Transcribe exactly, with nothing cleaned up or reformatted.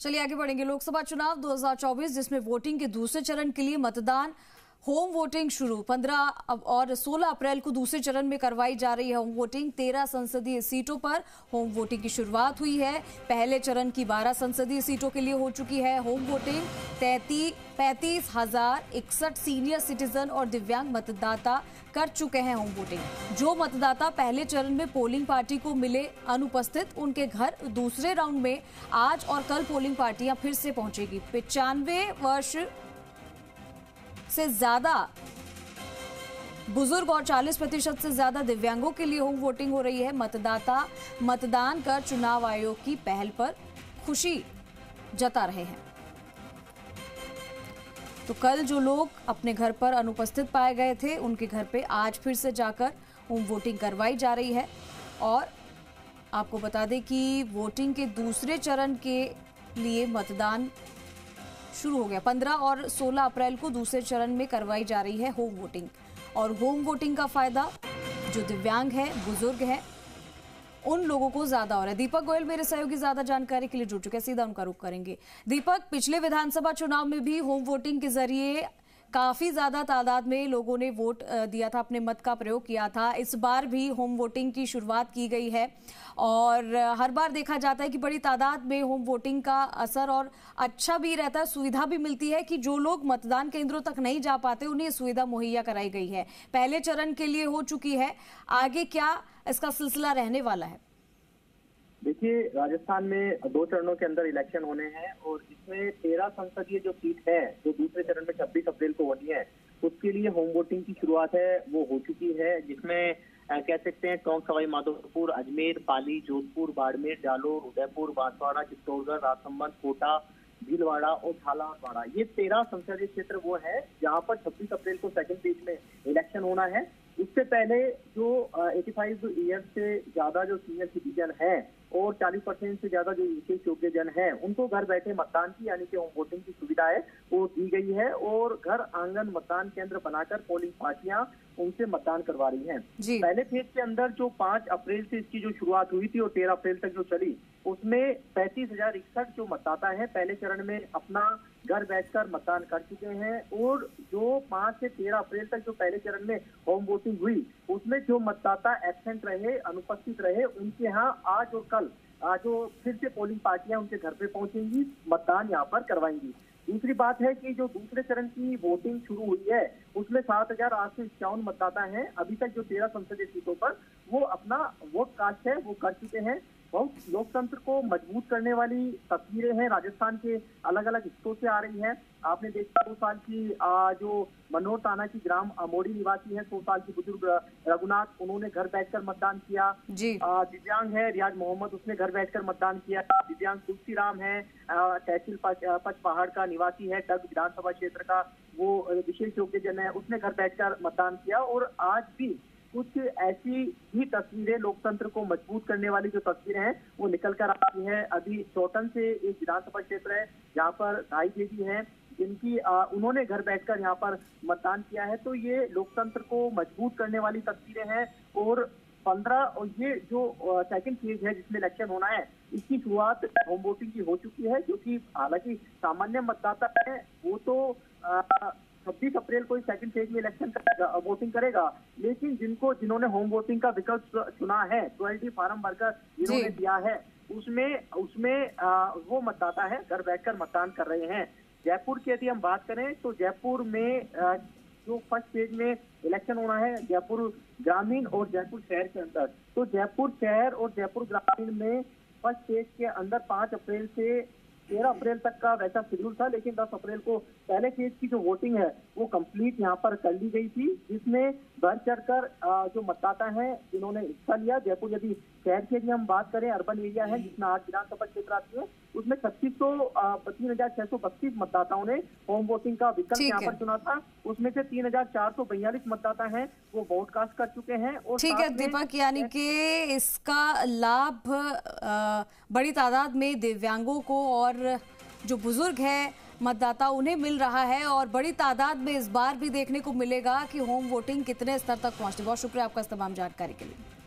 चलिए आगे बढ़ेंगे। लोकसभा चुनाव दो हज़ार चौबीस जिसमें वोटिंग के दूसरे चरण के लिए मतदान होम वोटिंग शुरू पंद्रह और सोलह अप्रैल को दूसरे चरण में करवाई जा रही है होम वोटिंग। तेरह संसदीय सीटों पर होम वोटिंग की शुरुआत हुई है। पहले चरण की बारह संसदीय सीटों के लिए हो चुकी है होम वोटिंग। तैतीस पैंतीस हजार इकसठ सीनियर सिटीजन और दिव्यांग मतदाता कर चुके हैं होम वोटिंग। जो मतदाता पहले चरण में पोलिंग पार्टी को मिले अनुपस्थित, उनके घर दूसरे राउंड में आज और कल पोलिंग पार्टियां फिर से पहुंचेगी। पिचानवे वर्ष से ज्यादा बुजुर्ग और चालीस प्रतिशत से ज्यादा दिव्यांगों के लिए होम वोटिंग हो रही है। मतदाता मतदान कर चुनाव आयोग की पहल पर खुशी जता रहे हैं। तो कल जो लोग अपने घर पर अनुपस्थित पाए गए थे, उनके घर पे आज फिर से जाकर होम वोटिंग करवाई जा रही है। और आपको बता दें कि वोटिंग के दूसरे चरण के लिए मतदान शुरू हो गया। पंद्रह और सोलह अप्रैल को दूसरे चरण में करवाई जा रही है होम वोटिंग। और होम वोटिंग का फायदा जो दिव्यांग है, बुजुर्ग है, उन लोगों को ज्यादा हो रहा है। दीपक गोयल मेरे सहयोगी ज्यादा जानकारी के लिए जुड़ चुके हैं, सीधा उनका रुख करेंगे। दीपक, पिछले विधानसभा चुनाव में भी होम वोटिंग के जरिए काफी ज्यादा तादाद में लोगों ने वोट दिया था, अपने मत का प्रयोग किया था। इस बार भी होम वोटिंग की शुरुआत की गई है और हर बार देखा जाता है कि बड़ी तादाद में होम वोटिंग का असर और अच्छा भी रहता है। सुविधा भी मिलती है कि जो लोग मतदान केंद्रों तक नहीं जा पाते, उन्हें सुविधा मुहैया कराई गई है। पहले चरण के लिए हो चुकी है, आगे क्या इसका सिलसिला रहने वाला है? देखिए, राजस्थान में दो चरणों के अंदर इलेक्शन होने हैं और इसमें तेरह संसदीय जो सीट है जो दूसरे चरण में छब्बीस अप्रैल को होनी है, उसके लिए होम वोटिंग की शुरुआत है वो हो चुकी है। जिसमें कह सकते हैं टोंक, सवाई माधोपुर, अजमेर, पाली, जोधपुर, बाड़मेर, जालोर, उदयपुर, बांसवाड़ा, चित्तौड़गढ़, राजसमंद, कोटा, भीलवाड़ा और झालावाड़, ये तेरह संसदीय क्षेत्र वो है जहां पर छब्बीस अप्रैल को सेकंड फेज में इलेक्शन होना है। इससे पहले जो पचासी ईयर्स से ज्यादा जो सीनियर सिटीजन है और चालीस परसेंट से ज्यादा जो विशेष योग्य जन है, उनको घर बैठे मतदान की यानी कि होम वोटिंग की सुविधा है वो दी गई है और घर आंगन मतदान केंद्र बनाकर पोलिंग पार्टियां उनसे मतदान करवा रही हैं। पहले फेज के अंदर जो पांच अप्रैल से इसकी जो शुरुआत हुई थी और तेरह अप्रैल तक जो चली, उसमें पैंतीस हजार इकसठ जो मतदाता है पहले चरण में अपना घर बैठकर मतदान कर चुके हैं। और जो पांच से तेरह अप्रैल तक जो पहले चरण में होम वोटिंग हुई, उसमें जो मतदाता एब्सेंट रहे, अनुपस्थित रहे, उनके यहाँ आज और कल आज जो फिर से पोलिंग पार्टियां उनके घर पे पहुंचेंगी, मतदान यहाँ पर करवाएंगी। दूसरी बात है कि जो दूसरे चरण की वोटिंग शुरू हुई है उसमें सात हजार आठ सौ इक्यावन मतदाता हैं। अभी तक जो तेरह संसदीय सीटों पर वो अपना वोट कास्ट है वो कर चुके हैं। बहुत लोकतंत्र को मजबूत करने वाली तस्वीरें हैं राजस्थान के अलग अलग हिस्सों से आ रही हैं। आपने देखा दो साल की आ, जो मनोहर ताना की ग्राम अमोड़ी निवासी है, सौ साल की बुजुर्ग रघुनाथ, उन्होंने घर बैठकर मतदान किया। दिव्यांग है रियाज मोहम्मद, उसने घर बैठकर मतदान किया। दिव्यांग तुलसी राम है, तहसील पच पहाड़ का निवासी है, टग विधानसभा क्षेत्र का वो विशेष योग्य जन है, उसने घर बैठकर मतदान किया। और आज भी कुछ ऐसी ही तस्वीरें लोकतंत्र को मजबूत करने वाली जो तस्वीरें हैं वो निकल कर आती हैं। अभी चौटन से एक विधानसभा क्षेत्र है जहाँ पर ढाई देवी हैं, जिनकी आ, उन्होंने घर बैठकर यहाँ पर मतदान किया है। तो ये लोकतंत्र को मजबूत करने वाली तस्वीरें हैं। और पंद्रह और ये जो सेकंड फेज है जिसमें इलेक्शन होना है, इसकी शुरुआत होम वोटिंग की हो चुकी है। क्योंकि हालांकि सामान्य मतदाता है वो तो छब्बीस अप्रैल को सेकंड फेज में इलेक्शन करेगा, वोटिंग करेगा, लेकिन जिनको जिन्होंने होम वोटिंग का विकल्प चुना है, ट्वेल्व फॉर्म भरकर जिन्होंने दिया है, उसमें उसमें आ, वो मतदाता है घर बैठकर मतदान कर रहे हैं। जयपुर की यदि हम बात करें तो जयपुर में आ, जो फर्स्ट फेज में इलेक्शन होना है जयपुर ग्रामीण और जयपुर शहर के अंदर, तो जयपुर शहर और जयपुर ग्रामीण में फर्स्ट फेज के अंदर पांच अप्रैल से तेरह अप्रैल तक का वैसा शेड्यूल था, लेकिन दस अप्रैल को पहले फेज की जो वोटिंग है वो कंप्लीट यहाँ पर कर ली गई थी, जिसमें बढ़ चढ़कर जो मतदाता हैं जिन्होंने हिस्सा लिया। जयपुर यदि शहर की यदि हम बात करें, अर्बन एरिया है जिसमें आठ विधानसभा क्षेत्र आती है, उसमें छत्तीस सौ तीन हजार छह सौ बत्तीस मतदाताओं ने होम वोटिंग का विकल्प यहाँ पर चुना था। उसमें से तीन हजार चार सौ बयालीस मतदाता हैं वो वोट कास्ट कर चुके हैं। और ठीक है दीपक, यानी कि इसका लाभ बड़ी तादाद में दिव्यांगों को और जो बुजुर्ग है मतदाता उन्हें मिल रहा है और बड़ी तादाद में इस बार भी देखने को मिलेगा कि होम वोटिंग कितने स्तर तक पहुंचती है। बहुत शुक्रिया आपका इस तमाम जानकारी के लिए।